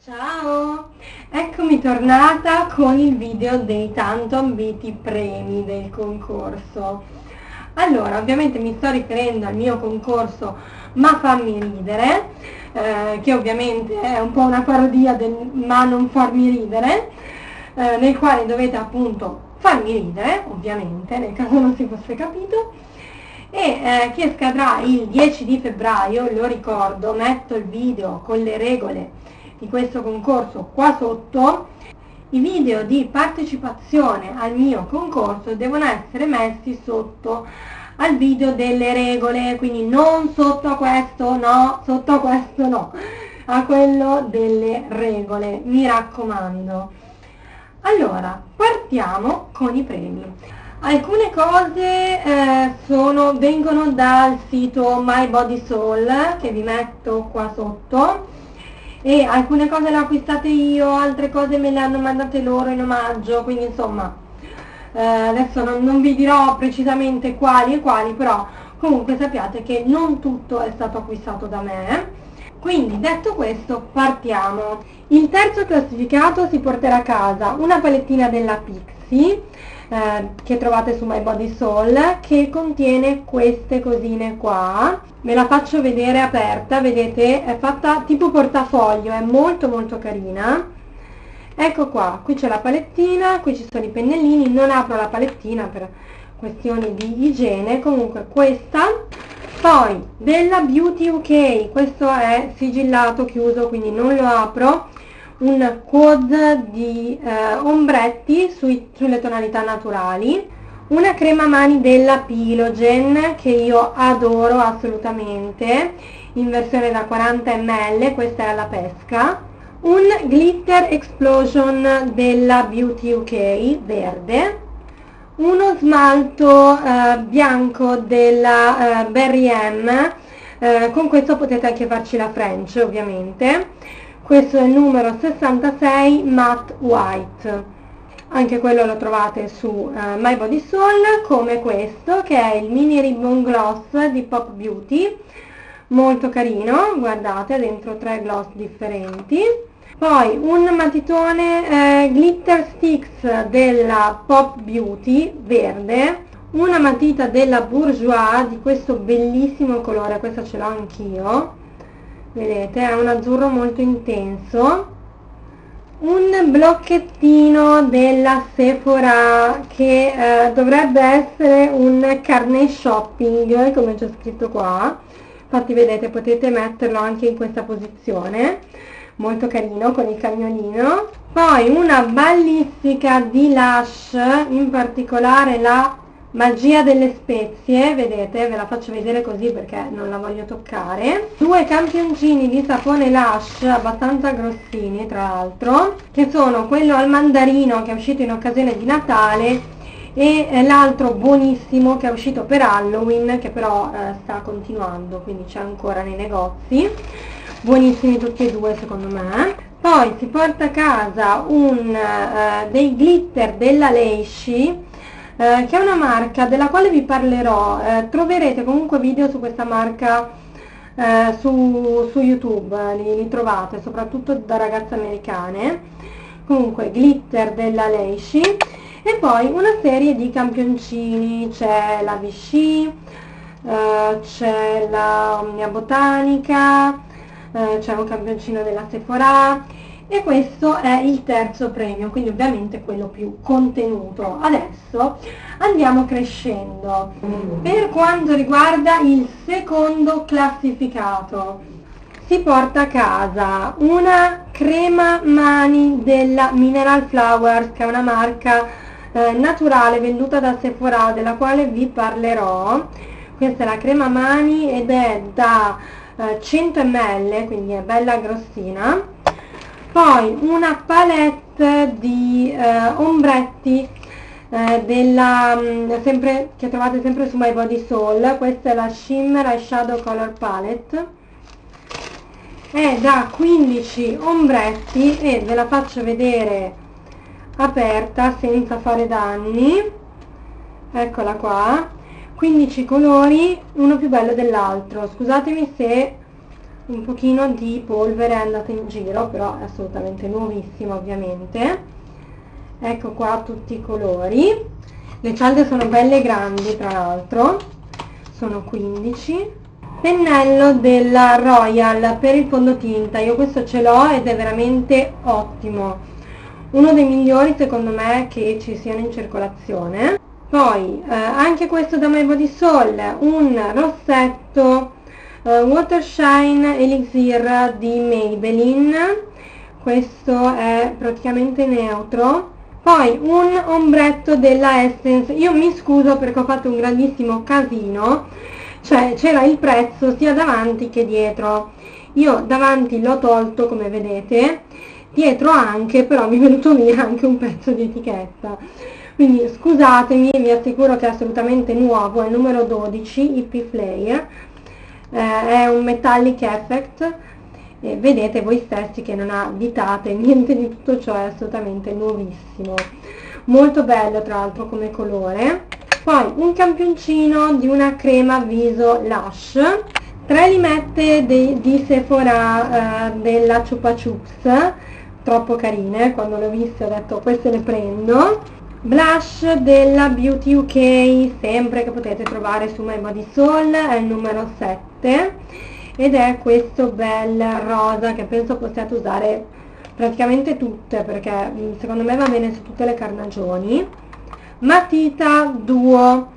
Ciao! Eccomi tornata con il video dei tanto ambiti premi del concorso. Allora, ovviamente mi sto riferendo al mio concorso Ma fammi ridere, che ovviamente è un po' una parodia del Ma non farmi ridere, nel quale dovete appunto farmi ridere, ovviamente, nel caso non si fosse capito, e che scadrà il 10 di febbraio, lo ricordo, metto il video con le regole di questo concorso qua sotto. I video di partecipazione al mio concorso devono essere messi sotto al video delle regole, quindi non sotto a questo, no, sotto a questo no, a quello delle regole, mi raccomando. Allora, partiamo con i premi. Alcune cose vengono dal sito My Body Soul, che vi metto qua sotto, e alcune cose le ho acquistate io, altre cose me le hanno mandate loro in omaggio, quindi insomma adesso non vi dirò precisamente quali e quali, però comunque sappiate che non tutto è stato acquistato da me. Quindi detto questo, partiamo. Il terzo classificato si porterà a casa una palettina della Pixi che trovate su My Body Soul, che contiene queste cosine qua. Ve la faccio vedere aperta, vedete, è fatta tipo portafoglio, è molto molto carina. Ecco qua, qui c'è la palettina, qui ci sono i pennellini, non apro la palettina per questioni di igiene, comunque questa. Poi della Beauty UK, questo è sigillato, chiuso, quindi non lo apro, un quad di ombretti sulle tonalità naturali, una crema mani della Pilogen che io adoro assolutamente, in versione da 40 ml, questa è alla pesca, un glitter explosion della Beauty UK verde, uno smalto bianco della Berry M, con questo potete anche farci la French ovviamente. Questo è il numero 66 Matte White, anche quello lo trovate su My Body Soul, come questo che è il mini ribbon gloss di Pop Beauty, molto carino, guardate, dentro 3 gloss differenti. Poi un matitone glitter sticks della Pop Beauty verde, una matita della Bourjois di questo bellissimo colore, questa ce l'ho anch'io, vedete, è un azzurro molto intenso, un blocchettino della Sephora che dovrebbe essere un carnet shopping, come c'è scritto qua, infatti vedete, potete metterlo anche in questa posizione, molto carino con il cagnolino. Poi una ballistica di Lush, in particolare la magia delle spezie, vedete, ve la faccio vedere così perché non la voglio toccare. Due campioncini di sapone Lush abbastanza grossini tra l'altro, che sono quello al mandarino che è uscito in occasione di Natale e l'altro buonissimo che è uscito per Halloween, che però sta continuando, quindi c'è ancora nei negozi. Buonissimi tutti e due secondo me. Poi si porta a casa dei glitter della Leishi, che è una marca della quale vi parlerò, troverete comunque video su questa marca su YouTube, li trovate soprattutto da ragazze americane. Comunque glitter della Leishi, e poi una serie di campioncini, c'è la Vichy, c'è la Mia Botanica, c'è un campioncino della Sephora, e questo è il terzo premio, quindi ovviamente quello più contenuto. Adesso andiamo crescendo. Per quanto riguarda il secondo classificato, si porta a casa una crema mani della Mineral Flowers, che è una marca naturale venduta da Sephora, della quale vi parlerò. Questa è la crema mani ed è da 100 ml, quindi è bella grossina. Poi una palette di ombretti che trovate sempre su My Body Soul. Questa è la Shimmer Eyeshadow Color Palette, è da 15 ombretti e ve la faccio vedere aperta senza fare danni. Eccola qua, 15 colori, uno più bello dell'altro. Scusatemi se un pochino di polvere è andata in giro, però è assolutamente nuovissima ovviamente. Ecco qua tutti i colori. Le cialde sono belle grandi, tra l'altro, sono 15. Pennello della Royal per il fondotinta, io questo ce l'ho ed è veramente ottimo, uno dei migliori secondo me che ci siano in circolazione. Poi anche questo da My Body Soul, un rossetto Water Shine Elixir di Maybelline, questo è praticamente neutro. Poi un ombretto della Essence, io mi scuso perché ho fatto un grandissimo casino, cioè c'era il prezzo sia davanti che dietro. Io davanti l'ho tolto come vedete, dietro anche, però mi è venuto via anche un pezzo di etichetta, quindi scusatemi, vi assicuro che è assolutamente nuovo, è il numero 12, IP Flare, è un metallic effect, e vedete voi stessi che non ha ditate, niente di tutto ciò, è assolutamente nuovissimo, molto bello tra l'altro come colore. Poi un campioncino di una crema viso Lush, 3 limette di Sephora della Chupa Chups, troppo carine, quando le ho viste ho detto queste le prendo. Blush della Beauty UK, sempre che potete trovare su My Body Soul, è il numero 7 ed è questo bel rosa che penso possiate usare praticamente tutte, perché secondo me va bene su tutte le carnagioni. Matita Duo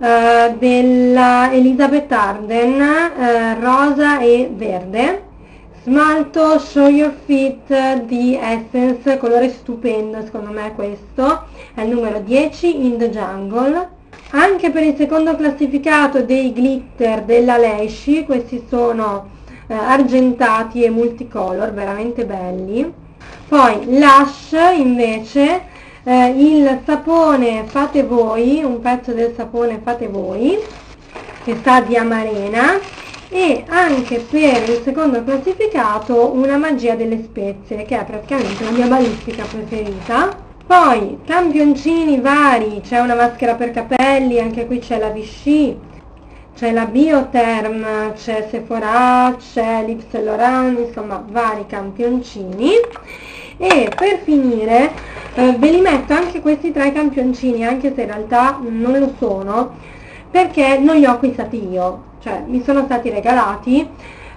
della Elizabeth Arden, rosa e verde. Smalto Show Your Fit di Essence, colore stupendo secondo me questo, è il numero 10 in the Jungle. Anche per il secondo classificato dei glitter della Leishi, questi sono argentati e multicolor, veramente belli. Poi Lush invece, il sapone fate voi, un pezzo del sapone fate voi, che sa di amarena, e anche per il secondo classificato una magia delle spezie, che è praticamente la mia balistica preferita. Poi campioncini vari, c'è una maschera per capelli, anche qui c'è la Vichy, c'è la Biotherm, c'è Sephora, c'è l'Yves Saint Laurent, insomma vari campioncini. E per finire ve li metto anche questi 3 campioncini, anche se in realtà non lo sono, perché non li ho acquistati io, cioè mi sono stati regalati,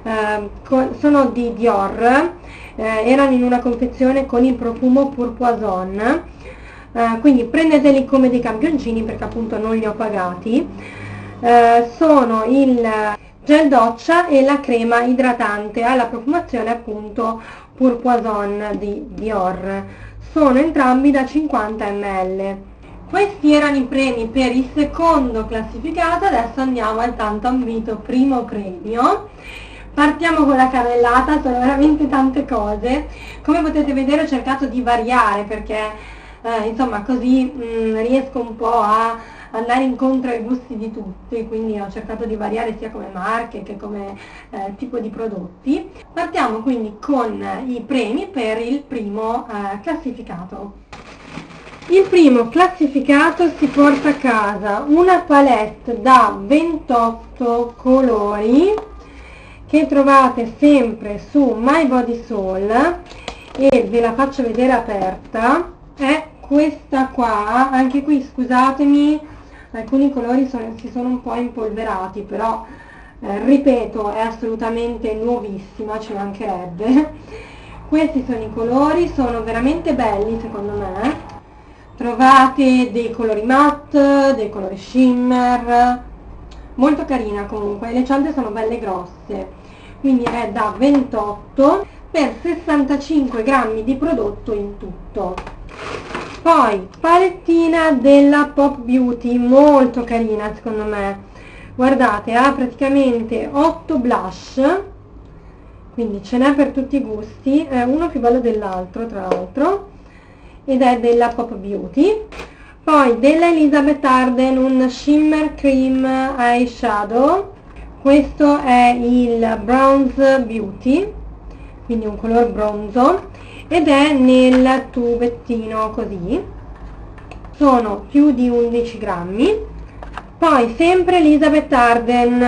sono di Dior, erano in una confezione con il profumo Pour Poison, quindi prendeteli come dei campioncini perché appunto non li ho pagati. Sono il gel doccia e la crema idratante alla profumazione appunto Pour Poison di Dior, sono entrambi da 50 ml. Questi erano i premi per il secondo classificato, adesso andiamo al tanto ambito primo premio. Partiamo con la carrellata, sono veramente tante cose, come potete vedere ho cercato di variare perché insomma così riesco un po' a andare incontro ai gusti di tutti, quindi ho cercato di variare sia come marche che come tipo di prodotti. Partiamo quindi con i premi per il primo classificato. Il primo classificato si porta a casa una palette da 28 colori che trovate sempre su My Body Soul, e ve la faccio vedere aperta. È questa qua, anche qui scusatemi, alcuni colori si sono un po' impolverati, però ripeto è assolutamente nuovissima, ci mancherebbe. Questi sono i colori, sono veramente belli secondo me. Trovate dei colori matte, dei colori shimmer, molto carina comunque, le cialde sono belle grosse, quindi è da 28 per 65 grammi di prodotto in tutto. Poi palettina della Pop Beauty, molto carina secondo me, guardate, ha praticamente 8 blush, quindi ce n'è per tutti i gusti, uno più bello dell'altro tra l'altro, ed è della Pop Beauty. Poi della Elizabeth Arden un shimmer cream eyeshadow, questo è il Bronze Beauty, quindi un color bronzo, ed è nel tubettino così, sono più di 11 grammi. Poi sempre Elizabeth Arden,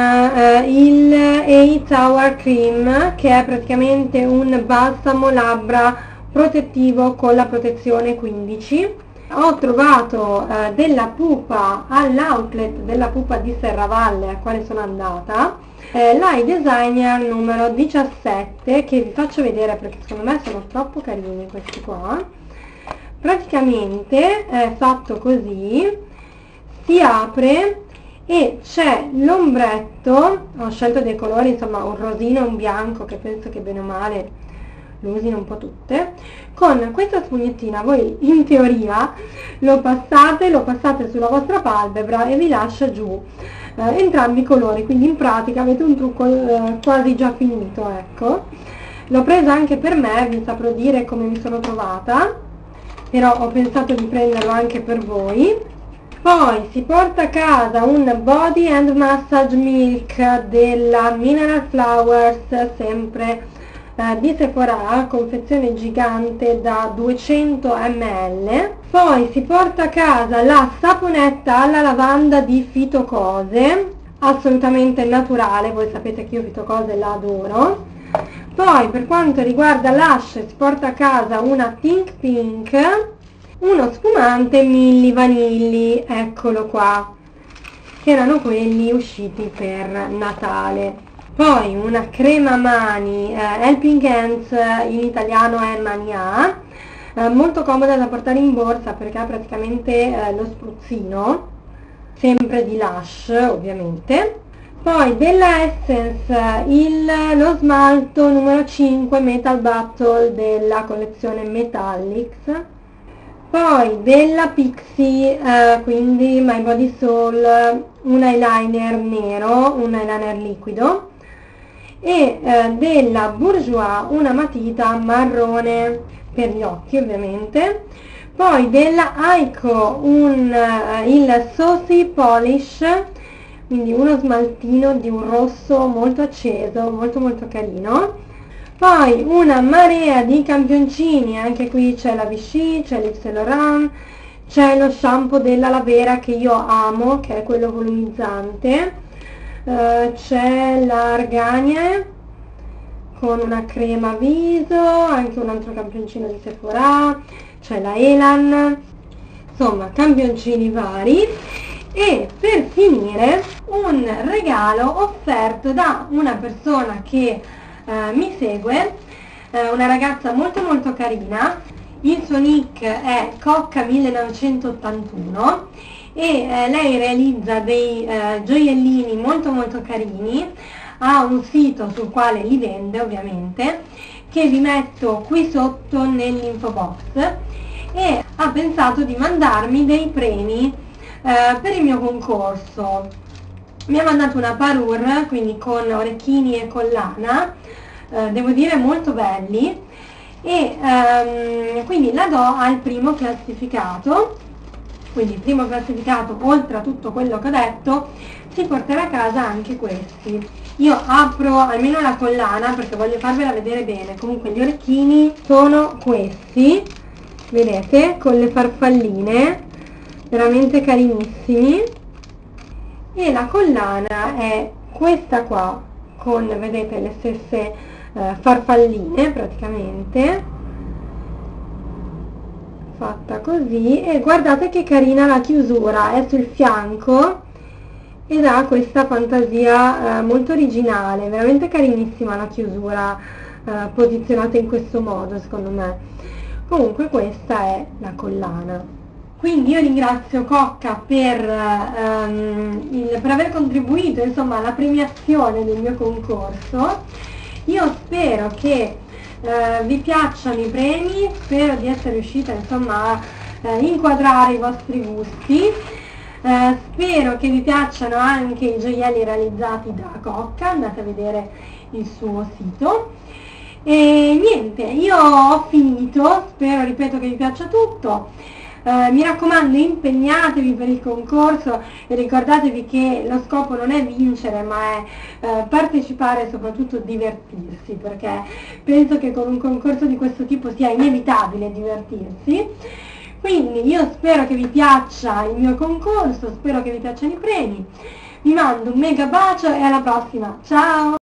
il 8 Hour Cream, che è praticamente un balsamo labbra protettivo con la protezione 15. Ho trovato della pupa all'outlet della pupa di Serravalle, a quale sono andata, l'Eye Designer numero 17, che vi faccio vedere perché secondo me sono troppo carini questi qua. Praticamente è fatto così, si apre e c'è l'ombretto, ho scelto dei colori, insomma un rosino e un bianco, che penso che bene o male lo usino un po' tutte. Con questa spugnettina voi in teoria lo passate sulla vostra palpebra e vi lascia giù entrambi i colori, quindi in pratica avete un trucco quasi già finito, ecco. L'ho presa anche per me, vi saprò dire come mi sono trovata, però ho pensato di prenderlo anche per voi. Poi si porta a casa un Body and Massage Milk della Mineral Flowers, sempre di Sephora, confezione gigante da 200 ml. Poi si porta a casa la saponetta alla lavanda di Fitocose, assolutamente naturale, voi sapete che io Fitocose la adoro. Poi per quanto riguarda Lush si porta a casa una Pink Pink, uno spumante Milli Vanilli, eccolo qua, che erano quelli usciti per Natale. Poi una crema mani Helping Hands, in italiano è Mania, molto comoda da portare in borsa perché ha praticamente lo spruzzino, sempre di Lush ovviamente. Poi della Essence lo smalto numero 5 Metal Battle della collezione Metallics. Poi della Pixi, quindi My Body Soul, un eyeliner nero, un eyeliner liquido, e della Bourjois una matita marrone per gli occhi ovviamente. Poi della Aiko il Saucy Polish, quindi uno smaltino di un rosso molto acceso, molto molto carino. Poi una marea di campioncini, anche qui c'è la Vichy, c'è l'Yves Saint Laurent, c'è lo shampoo dell'aloe vera che io amo, che è quello volumizzante, c'è l'Arganie con una crema viso, anche un altro campioncino di Sephora, c'è la Elan, insomma campioncini vari. E per finire un regalo offerto da una persona che mi segue, una ragazza molto molto carina, il suo nick è Cocca1981 e lei realizza dei gioiellini molto molto carini, ha un sito sul quale li vende ovviamente, che vi metto qui sotto nell'info box, e ha pensato di mandarmi dei premi per il mio concorso. Mi ha mandato una parure, quindi con orecchini e collana, devo dire molto belli, e quindi la do al primo classificato. Quindi il primo classificato, oltre a tutto quello che ho detto, si porterà a casa anche questi. Io apro almeno la collana perché voglio farvela vedere bene. Comunque gli orecchini sono questi, vedete, con le farfalline, veramente carinissimi, e la collana è questa qua con, vedete, le stesse farfalline praticamente, fatta così, e guardate che carina la chiusura, è sul fianco ed ha questa fantasia molto originale, veramente carinissima la chiusura posizionata in questo modo secondo me. Comunque questa è la collana. Quindi io ringrazio Cocca per aver contribuito insomma alla premiazione del mio concorso. Io spero che vi piacciono i premi, spero di essere riuscita insomma a inquadrare i vostri gusti, spero che vi piacciono anche i gioielli realizzati da Cocca, andate a vedere il suo sito. E niente, io ho finito, spero, ripeto, che vi piaccia tutto. Mi raccomando, impegnatevi per il concorso e ricordatevi che lo scopo non è vincere, ma è partecipare e soprattutto divertirsi, perché penso che con un concorso di questo tipo sia inevitabile divertirsi. Quindi io spero che vi piaccia il mio concorso, spero che vi piacciono i premi. Vi mando un mega bacio e alla prossima, ciao!